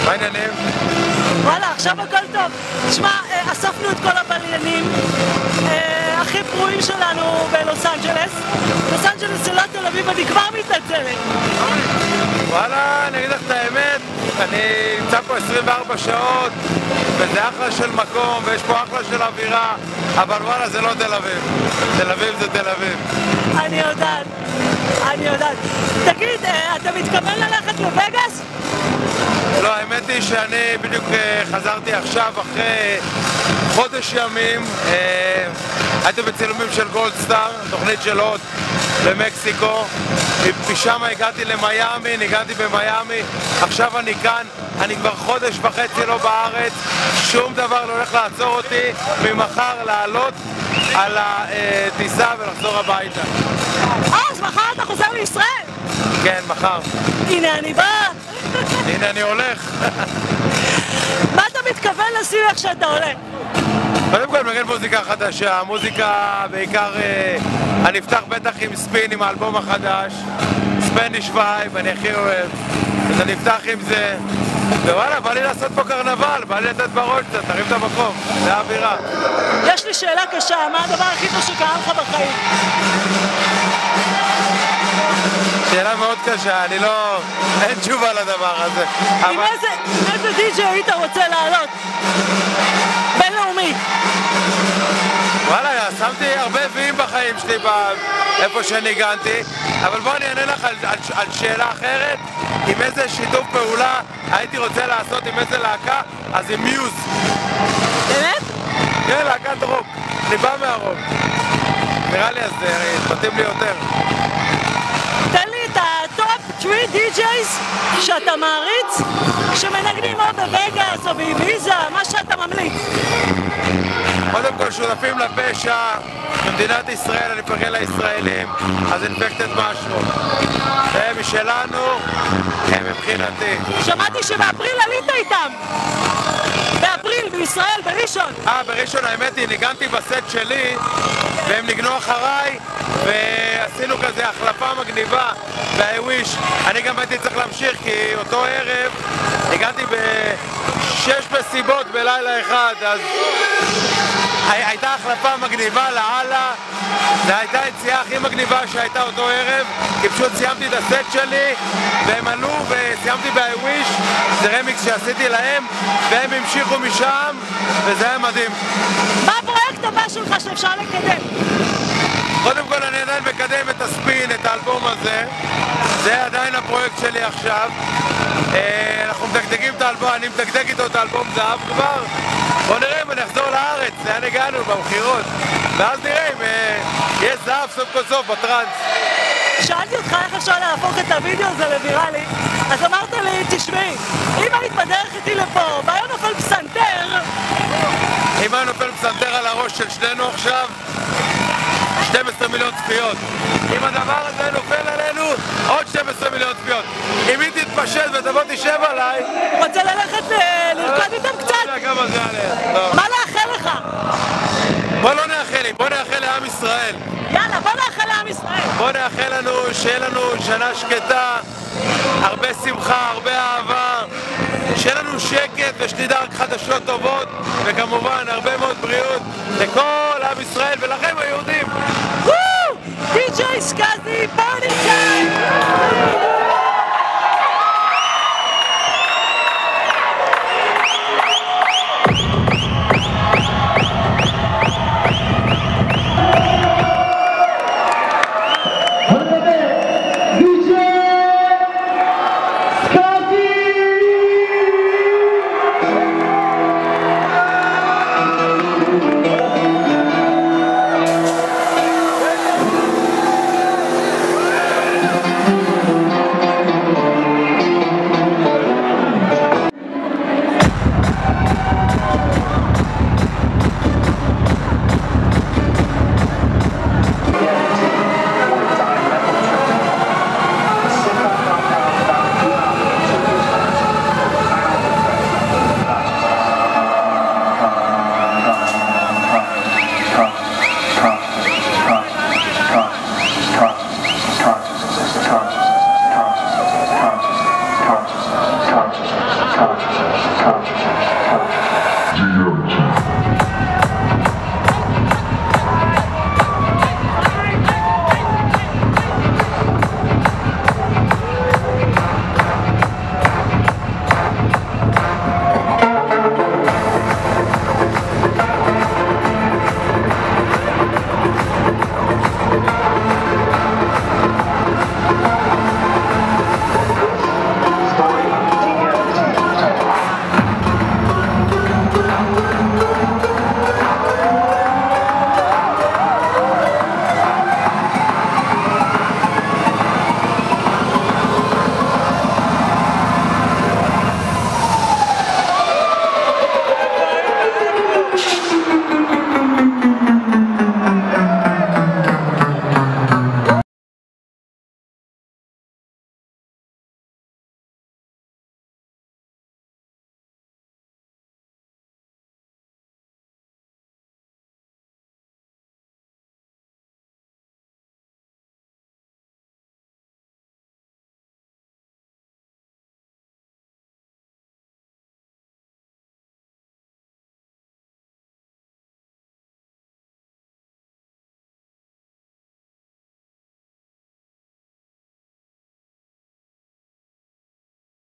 מה העניינים? וואלה, עכשיו הכל טוב. תשמע, אספנו את כל הבליינים הכי פרועים שלנו בלוס אנג'לס. לוס אנג'לס זה לא תל אביב, אני כבר מתנצלת. וואלה, אני אגיד לך את האמת, אני נמצא פה 24 שעות וזה אחלה של מקום ויש פה אחלה של אווירה, אבל וואלה, זה לא תל אביב. תל אביב זה תל אביב. אני יודעת. תגיד, אתה מתכוון ללכת לווגאס? לא, האמת היא שאני בדיוק חזרתי עכשיו אחרי חודש ימים. הייתי בצילומים של גולדסטאר, תוכנית של הוט במקסיקו. משם הגעתי למיימי, ניגנתי במיימי, עכשיו אני כאן, אני כבר חודש וחצי לא בארץ, שום דבר לא הולך לעצור אותי ממחר לעלות על הטיסה ולחזור הביתה. אז מחר אתה חוזר לישראל? כן, מחר. הנה אני באה. הנה אני הולך. מה אתה מתכוון לשים איך שאתה עולה? קודם כל מגן מוזיקה חדשה, מוזיקה בעיקר, אני אפתח בטח עם ספין, עם האלבום החדש, ספניש וייב, אני הכי אוהב, אז אני אפתח עם זה, ווואלה, בא לי לעשות פה קרנבל, בא לי לתת בראש קצת, תרים את המקום, זה האווירה. יש לי שאלה קשה, מה הדבר הכי טוב שקרה לך בחיים? שאלה מאוד קשה, אני לא... אין תשובה לדבר הזה. עם איזה די.ג'יי היית רוצה לעלות? בינלאומי. וואלה, שמתי הרבה ויים בחיים שלי איפה שניגנתי, אבל בוא אני אענה לך על שאלה אחרת, עם איזה שיתוף פעולה הייתי רוצה לעשות עם איזה להקה, אז עם מיוז. באמת? כן, להקת רוק. אני בא מהרוק. נראה לי אז מתאים לי יותר. תן לי את הטופ 3 די.ג'ייז שאתה מעריץ, שמנגנים או בווגאס או באביזה, מה שאתה ממליץ. קודם כל שותפים לפשע, במדינת ישראל אני מפרגן לישראלים, אז אינפקטד משהו. הם משלנו, הם מבחינתי. שמעתי שבאפריל עלית איתם. באפריל, בישראל, בראשון. בראשון האמת היא, ניגנתי בסט שלי, והם ניגנו אחריי, ועשינו כזה החלפה מגניבה ב-I wish. אני גם הייתי צריך להמשיך, כי אותו ערב ניגנתי ב6 מסיבות בלילה אחד, אז הייתה החלפה מגניבה לאללה. זו הייתה היציאה הכי מגניבה שהייתה אותו ערב, כי פשוט סיימתי את הסט שלי והם עלו וסיימתי ב-I wish, זה רמיקס שעשיתי להם והם המשיכו משם וזה היה מדהים. מה הפרויקט הבא שלך שאפשר לקדם? קודם כל אני עדיין מקדם את הספין, את האלבום הזה, זה עדיין הפרויקט שלי עכשיו. אנחנו מדגדגים את האלבום, אני מדגדג איתו את האלבום זהב כבר. בוא נראה אם אני אחזור לארץ, לאן הגענו במחירות, ואז נראה אם יש זהב סוף כל סוף בטרנס. שאלתי אותך איך אפשר להפוך את הוידאו הזה לוויראלי, אז אמרת לי, תשמעי, אם היית בדרך איתי לפה והיה נופל פסנתר... אם היה נופל פסנתר על הראש של שנינו עכשיו, 12 מיליון צפיות. אם הדבר הזה נופל עלינו, עוד 12 מיליון צפיות. אם היא תתפשט ותבוא תשב עליי... רוצה ללכת לרקוד איתם קצת? לא יודע כמה זה עליה. מה לאחל לך? בוא לא נאחל לי, בוא נאחל לעם ישראל. יאללה, בוא נאחל לעם ישראל. בוא נאחל לנו, שיהיה לנו שנה שקטה, הרבה שמחה, הרבה אהבה, שיהיה לנו שקט ושנדע רק חדשות טובות, וכמובן הרבה מאוד בריאות לכל עם ישראל ולכם היהודים. די.ג'יי סקאזי, פארטי טיים! cut.